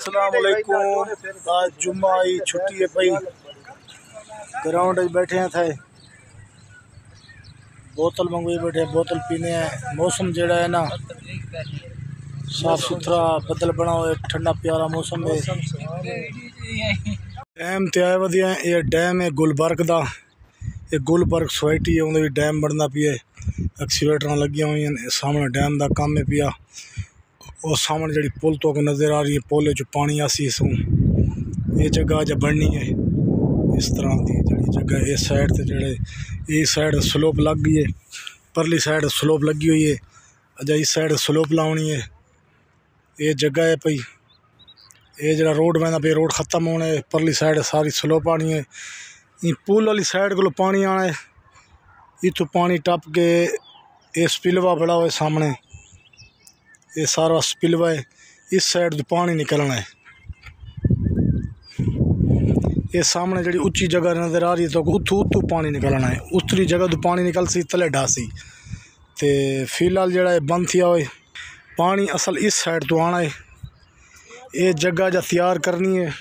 अस्सलाम वालेकुम। आज जुम्मा आई, छुट्टी है पई, ग्राउंड बैठे हैं थे, बोतल मंगवाई बैठे, बोतल पीने हैं। मौसम जड़ा है ना साफ सुथरा, बदल बना हुआ, ठंडा प्यारा मौसम है। डैम ते आए वधिया, ये डैम है गुलबर्ग का, ये गुलबर्ग सोसाइटी है, उन्हें भी डैम बनना पिया, एक्सीवेटर लगिया हुई हैं। सामने डैम का काम है पिया, और सामने जड़ी पुल तो नज़र आ रही है, पुल जो पानी आसी इसों ये जगह जब बननी है इस तरह की जड़ी जगह। इस साइड से जड़े इस साइड स्लोप लग गई है, परली साइड स्लोप लगी हुई है, अजा इस साइड स्लोप लानी है। ये जगह है पई, ये जरा रोड बना पे, रोड ख़त्म होना है, परली साइड सारी स्लोप आनी है। ये पुल वाली साइड को पानी आना है, इतों पानी टप के ये स्पिलवा बड़ा हुआ सामने, ये सारा स्पिलवा है। इस साइड तो पानी निकलना है। ये सामने जड़ी उच्ची जगह नज़र आ रही है, तो उतू उतू पानी निकलना है। उतरी जगह तो पानी निकल सी तले ढासी, तो फिलहाल जड़ा है बंद थिया हुआ पानी असल इस साइड तो आना है। ये जगह जा तैयार करनी है,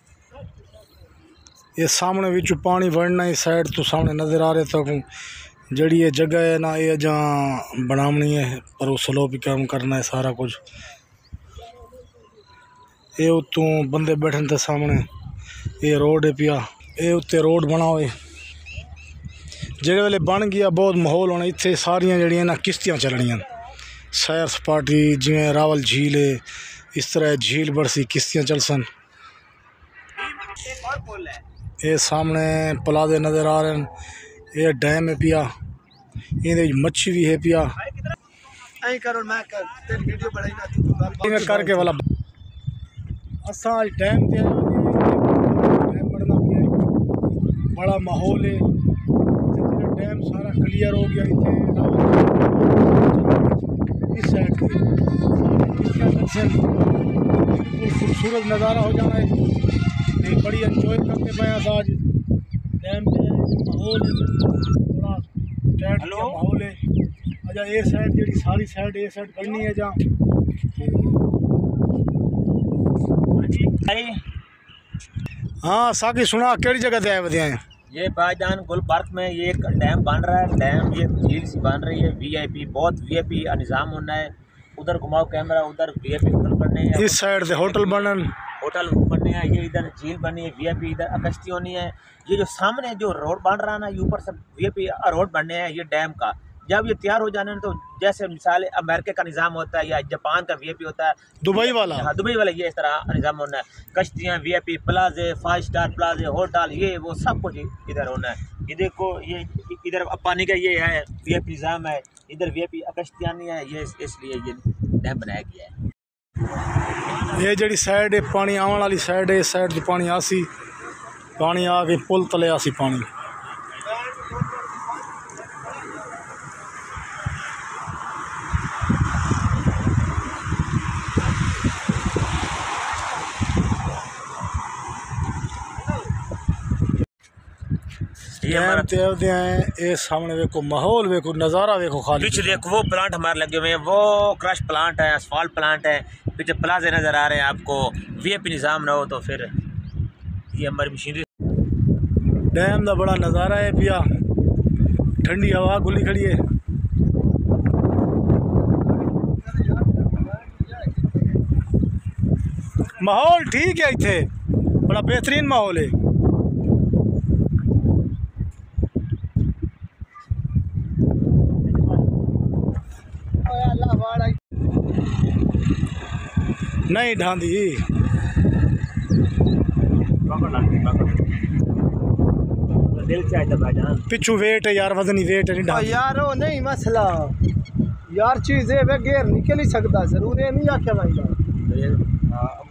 ये सामने विच पानी बढ़ना है। इस साइड तो सामने नज़र आ रहे तो जड़ी ये जगह है ना, ये जहाँ बनावनी है, पर वो स्लो भी काम करना है सारा कुछ। ये उतों बंदे बैठे थे सामने, ये रोड है पिया, ये उत्ते रोड बना हुए जेड़े वेले बन गया बहुत माहौल होना। इत्थे सारियां जड़ियां ना किश्तियाँ चलनियां, सैर सपाटी जिवें रावल झील है, इस तरह झील बरसी किश्तियाँ चलसन। ये सामने प्लाजे नज़र आ रहे हैं, ये डैम है पिया, ये मच्छी भी है पिया करके वाला। असा डैम बढ़ना पिया, बड़ा माहौल है। डैम सारा क्लियर हो गया, इस साइड खूबसूरत नज़ारा हो जाना है। बड़ी एंजॉय करते पाए आज डैम पे, माहौल बड़ा टाइट माहौल है। अच्छा ये साइड जी सारी साइड ये साइड करनी है जहाँ। हाँ साकी सुना, केड़ी जगह से आए बतिया हैं? ये भाईजान गुलबर्ग में ये एक डैम बन रहा है, डैम ये झील सी बन रही है। वीआईपी बहुत वीआईपी निज़ाम होना है। उधर घुमाओ कैमरा, उधर वीआईपी होटल बनने हैं, इस साइड से होटल बनन, होटल बनने हैं। ये इधर झील बनी है, वीआईपी इधर कश्ती होनी है। ये जो सामने जो रोड बन रहा है ना, ये ऊपर से वीआईपी रोड बनने हैं ये डैम का। जब ये तैयार हो जाने तो जैसे मिसाल अमेरिका का निज़ाम होता है या जापान का वीआईपी होता है, दुबई वाला, हाँ दुबई वाला, ये इस तरह निज़ाम होना है। कश्तियाँ, वीआईपी प्लाजे, 5 स्टार प्लाजे, होटल, ये वो सब कुछ इधर होना है। ये देखो, ये इधर पानी का ये है वीआईपी निज़ाम है, इधर वीआईपी कश्तियाँ नहीं है, ये इसलिए ये डैम बनाया गया है। ये जड़ी साइड है पानी आने वाली साइड है, इस साइड तो पानी आसी, पानी आके पुल तले आसी पानी। ये सामने देखो माहौल, देखो नज़ारा, देखो खाली पीछे देखो वो प्लांट हमारे लगे हुए हैं, वो क्रश प्लांट है, असफाल्ट प्लांट है। पीछे प्लाजे नज़र आ रहे हैं आपको। वीआईपी निज़ाम ना हो तो फिर ये हमारी मशीनरी। डैम का बड़ा नज़ारा है पिया, ठंडी हवा खुली खड़ी है। माहौल ठीक है, इतने बड़ा बेहतरीन माहौल है। नहीं ढांदी पिछू वेट है यार, वजनी वेट है नहीं यार, वो नहीं मसला यार, चीज़ है वे घेर निकल ही सकता, जरूर है नहीं आख्या भाई।